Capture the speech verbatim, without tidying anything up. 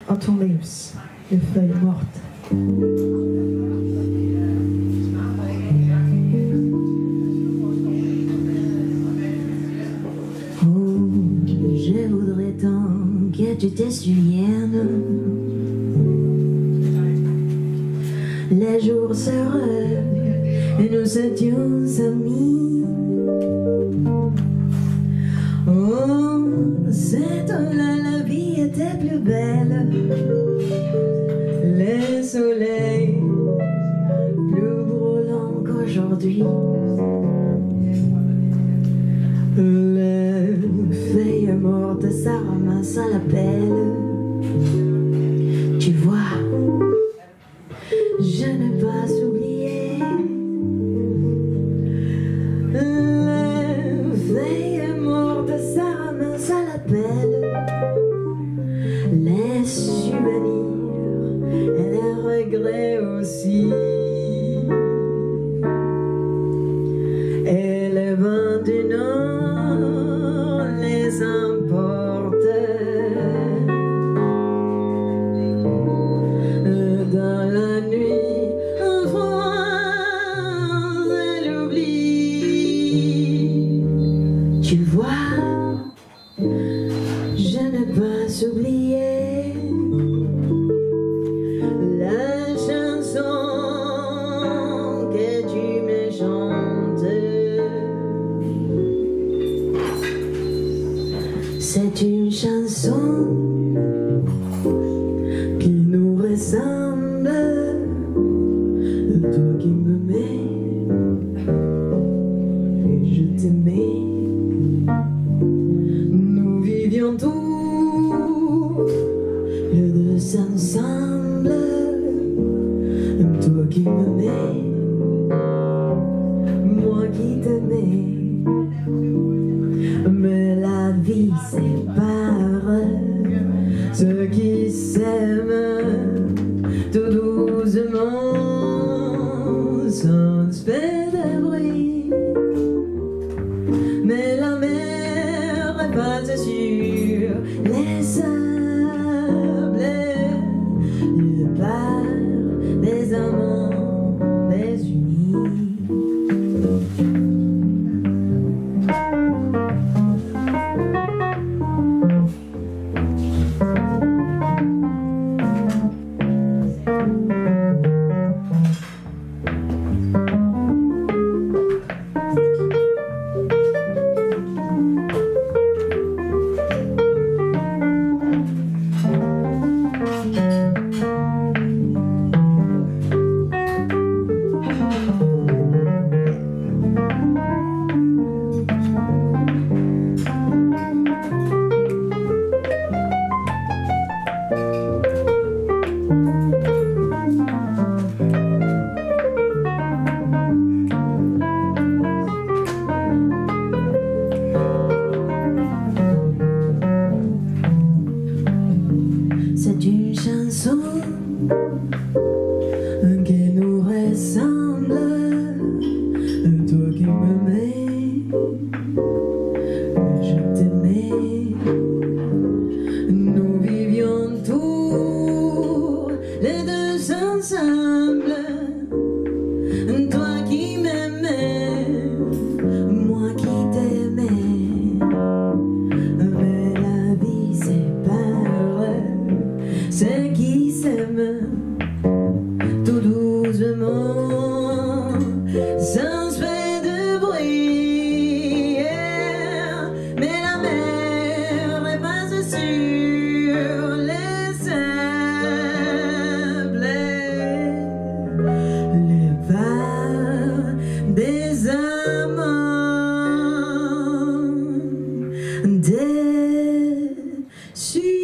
Autant leaves, les feuilles mortes. Oh, je voudrais tant que tu te souviennes les jours heureux et nous étions amis. Oh, c'est temps-là la vie était plus belle, les soleils plus brûlants qu'aujourd'hui. Les feuilles mortes, ça ramasse à la pelle. Tu vois, je n'ai pas oublié. Les feuilles mortes, ça ramasse à la pelle. Les souvenirs et les regrets aussi. Et les vents du nord les emportent dans la nuit froide et l'oubli. Tu vois, je n'ai pas oublié la chanson que tu me chantes. C'est une chanson qui nous ressemble, toi qui m'aimais et je t'aimais. Nous vivions tous les deux ensemble, toi qui m'aimais, moi qui t'aimais. Mais la vie sépare ceux qui s'aiment tout doucement, sans faire de bruit. Mais la mer passe sur les sables, le bar des amants désunis. C'est une chanson qui nous ressemble, toi qui m'aimais, je t'aimais. Nous vivions tous les deux ensemble, toi qui m'aimais, moi qui t'aimais. Mais la vie sépare ceux qui s'aiment tout doucement, sans faire de bruit. Mais la mer passe sur les sables, les pas des amants déçus.